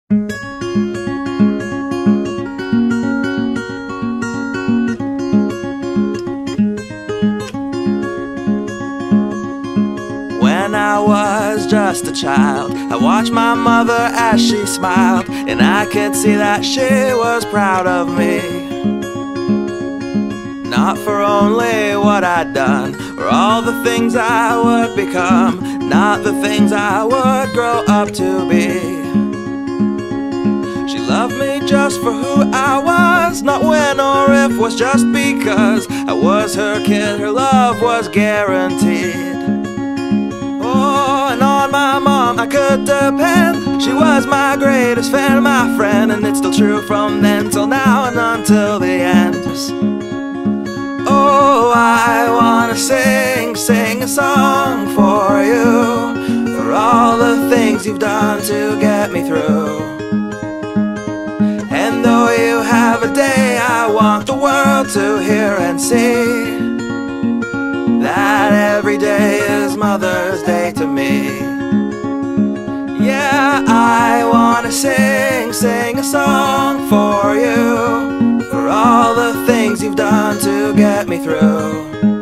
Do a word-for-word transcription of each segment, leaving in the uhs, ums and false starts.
When I was just a child, I watched my mother as she smiled, and I could see that she was proud of me. Not for only what I'd done, or all the things I would become, not the things I would grow up to be. She loved me just for who I was, not when or if, was just because I was her kid. Her love was guaranteed. Oh, and on my mom I could depend. She was my greatest fan, my friend, and it's still true from then till now and until the end. Oh, I wanna sing, sing a song for you, for all the things you've done to get me through. And though you have a day, I want the world to hear and see that every day is Mother's Day to me. Yeah, I wanna sing, sing a song for you, for all the things you've done to get me through.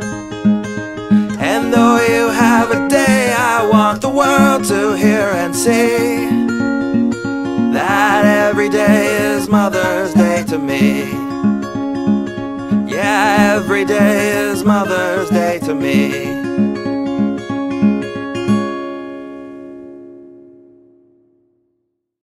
And though you have a day, I want the world to hear and see that every day is Mother's Day to me. Yeah, every day is Mother's Day to me.